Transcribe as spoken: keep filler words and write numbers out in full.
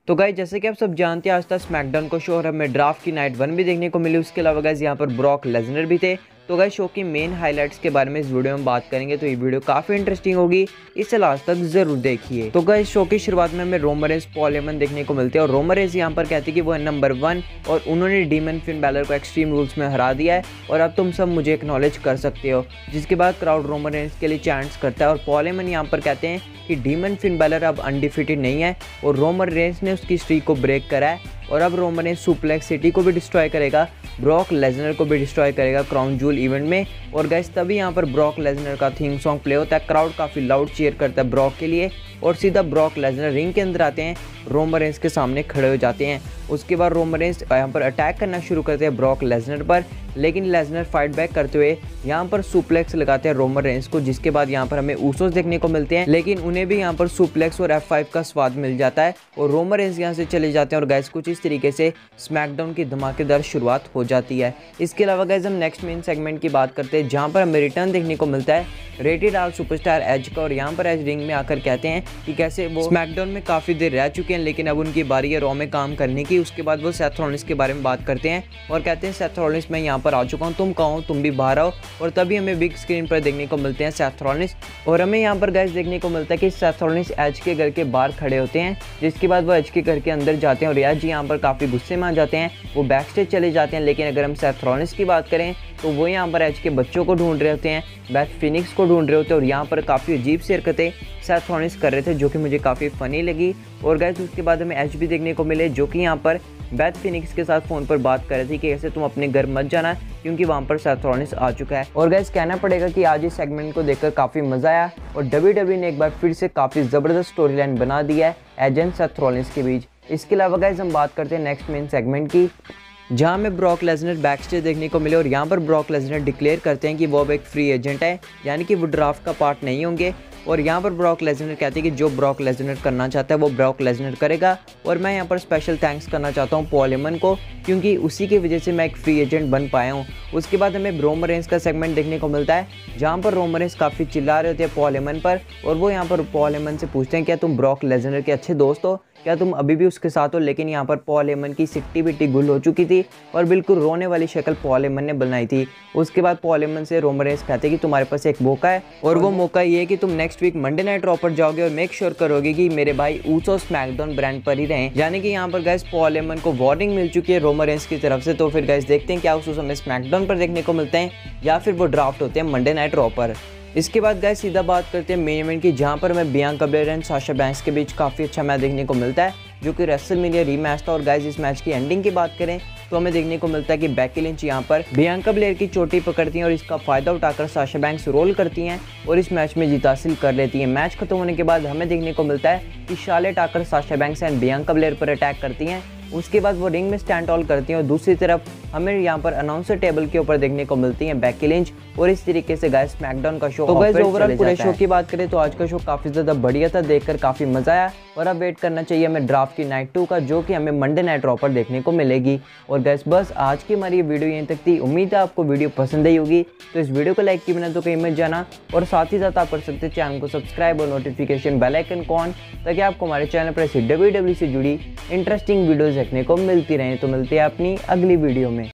तो गाइस जैसे कि आप सब जानते हैं आज तक स्मैकडाउन को शो और हमें ड्राफ्ट की नाइट वन भी देखने को मिली। उसके अलावा गाइस यहाँ पर ब्रॉक लेसनर भी थे। तो गाइस शो की मेन हाइलाइट्स के बारे में इस वीडियो में बात करेंगे, तो ये वीडियो काफी इंटरेस्टिंग होगी, इसे लास्ट तक जरूर देखिए। तो गाइस शो की शुरुआत में हमें रोमन रेंस पॉल हेमन देखने को मिलते हैं और रोमन रेंस यहाँ पर कहते हैं कि वो है नंबर वन और उन्होंने डीमन फिन बैलर को एक्सट्रीम रूल्स में हरा दिया है और अब तुम सब मुझे एक्नॉलेज कर सकते हो। जिसके बाद क्राउड रोमन रेंस के लिए चैंट्स करता है और पॉल हेमन यहाँ पर कहते हैं कि डीमन फिन बैलर अब अनडिफीटेड नहीं है और रोमन रेंस ने उसकी स्ट्रीक को ब्रेक करा है और अब रोमन रेंस सुप्लेक्स सिटी को भी डिस्ट्रॉय करेगा, ब्रॉक लेसनर को भी डिस्ट्रॉय करेगा क्राउन जूल इवेंट में। और गाइस तभी यहाँ पर ब्रॉक लेसनर का थीम सॉन्ग प्ले होता है, क्राउड काफ़ी लाउड चीयर करता है ब्रॉक के लिए और सीधा ब्रॉक लेसनर रिंग के अंदर आते हैं, रोमन रेंस के सामने खड़े हो जाते हैं। उसके बाद रोमन रेंस यहाँ पर अटैक करना शुरू करते हैं ब्रॉक लेसनर पर, लेकिन लेसनर फाइट बैक करते हुए यहाँ पर सुप्लेक्स लगाते हैं रोमन रेंस को। जिसके बाद यहाँ पर हमें ऊसोस देखने को मिलते हैं, लेकिन उन्हें भी यहाँ पर सुप्लेक्स और एफ फाइव का स्वाद मिल जाता है और रोमन रेंस यहाँ से चले जाते हैं और गाइस कुछ इस तरीके से स्मैकडाउन की धमाकेदार शुरुआत हो जाती है। इसके अलावा गाइस हम नेक्स्ट मेन सेगमेंट की बात करते हैं जहाँ पर हमें रिटर्न देखने को मिलता है रेटेड आर सुपरस्टार एज का और यहाँ पर एज रिंग में आकर कहते हैं कि कैसे वो स्मैकडाउन में काफ़ी देर रह चुके हैं लेकिन अब उनकी बारी है रॉ में काम करने की। उसके बाद वो सेथ रॉलिंस के बारे में बात करते हैं और कहते हैं सेथ रॉलिंस मैं यहाँ पर आ चुका हूँ, तुम कहो तुम भी बाहर आओ। और तभी हमें बिग स्क्रीन पर देखने को मिलते हैं सेथ रॉलिंस और हमें यहाँ पर गाइस देखने को मिलता है कि सेथ रॉलिंस एज के घर के बाहर खड़े होते हैं। जिसके बाद वो एज के घर के अंदर जाते हैं और एज यहाँ पर काफ़ी गुस्से में आ जाते हैं, वो बैक स्टेज चले जाते हैं। लेकिन अगर हम सेथ रॉलिंस की बात करें तो वो यहाँ पर एज के बच्चों को ढूंढ रहे होते हैं, बैथ फिनिक्स को ढूंढ रहे होते हैं और यहाँ पर काफ़ी अजीब सी हरकतें सेथ रॉलिंस कर रहे थे जो कि मुझे काफ़ी फ़नी लगी। और गाइस उसके बाद हमें एच भी देखने को मिले जो कि यहाँ पर बैथ फिनिक्स के साथ फ़ोन पर बात कर रहे थे कि ऐसे तुम अपने घर मत जाना क्योंकि वहाँ पर सेथ रॉलिंस आ चुका है। और गाइस कहना पड़ेगा कि आज इस सेगमेंट को देखकर काफ़ी मज़ा आया और डब्ल्यू डब्ल्यू ने एक बार फिर से काफ़ी ज़बरदस्त स्टोरी लाइन बना दिया है एज एंड सेथ रॉलिंस के बीच। इसके अलावा गाइस हम बात करते हैं नेक्स्ट मेन सेगमेंट की जहाँ में ब्रॉक लेसनर बैक स्टेज देखने को मिले और यहाँ पर ब्रॉक लेसनर डिक्लेयर करते हैं कि वो अब एक फ्री एजेंट है, यानी कि वो ड्राफ्ट का पार्ट नहीं होंगे। और यहाँ पर ब्रॉक लेसनर कहते हैं कि जो ब्रॉक लेसनर करना चाहता है वो ब्रॉक लेसनर करेगा और मैं यहाँ पर स्पेशल थैंक्स करना चाहता हूँ पॉल हेमन को क्योंकि उसी की वजह से मैं एक फ्री एजेंट बन पाया हूँ। उसके बाद हमें रोमन रेंस का सेगमेंट देखने को मिलता है जहाँ पर रोमन रेंस काफ़ी चिल्ला रहे होते हैं पॉल हेमन पर और वो यहाँ पर पॉल हेमन से पूछते हैं क्या तुम ब्रॉक लेसनर के अच्छे दोस्त हो, क्या तुम अभी भी उसके साथ हो। लेकिन यहाँ पर पॉल हेमन की सिट्टी बिट्टी गुल हो चुकी थी और बिल्कुल रोने वाली शक्ल पॉल हेमन ने बनाई थी। उसके बाद पॉल हेमन से रोमन रेंस कहते हैं कि तुम्हारे पास एक मौका है और वो मौका ये है कि तुम next week Monday Night Raw पर जाओगे और मेक श्योर करोगे कि मेरे भाई ऊसो स्मैकडाउन ब्रांड पर ही रहें। यानी कि यहाँ पर गाइस पॉल हेमन को वार्निंग मिल चुकी है रोमन रेंस की तरफ से। तो फिर गाइस देखते हैं क्या उस समय स्मैकडाउन पर देखने को मिलते हैं या फिर वो ड्राफ्ट होते हैं मंडे नाइट रॉ पर। इसके बाद गाइस सीधा बात करते हैं मेन इवेंट की जहाँ पर हमें Bianca Belair and Sasha Banks के बीच काफ़ी अच्छा मैच देखने को मिलता है जो कि रेसलमेनिया रीमैच था। और गाइस इस मैच की एंडिंग की बात करें तो हमें देखने को मिलता है कि बेकी लिंच यहाँ पर बियांका ब्लेयर की चोटी पकड़ती हैं और इसका फायदा उठाकर साशा बैंक्स रोल करती हैं और इस मैच में जीत हासिल कर लेती हैं। मैच खत्म होने के बाद हमें देखने को मिलता है कि शार्लेट आकर Sasha Banks and Bianca Belair पर अटैक करती हैं। उसके बाद वो रिंग में स्टैंड ऑल करती हैं और दूसरी तरफ हमें यहाँ पर अनाउंसर टेबल के ऊपर देखने को मिलती हैं बेकी लिंच और इस तरीके से गाइस स्मैकडाउन का शो। तो गाइस ओवरऑल पूरे शो की बात करें तो आज का शो काफी ज्यादा बढ़िया था, देखकर काफी मजा आया और अब वेट करना चाहिए हमें ड्राफ्ट की नाइट टू का जो कि हमें मंडे नाइट रॉ पर देखने को मिलेगी। और गाइस बस आज की हमारी वीडियो यहीं तक थी, उम्मीद है आपको वीडियो पसंद आई होगी। तो इस वीडियो को लाइक किए बिना तो कहीं मत जाना और साथ ही साथ आप कर सकते हैं चैनल को सब्सक्राइब और नोटिफिकेशन बेल आइकन को ऑन ताकि आपको हमारे चैनल पर ऐसी डब्ल्यू डब्ल्यू से जुड़ी इंटरेस्टिंग वीडियोस देखने को मिलती रहें। तो मिलते हैं अपनी अगली वीडियो में।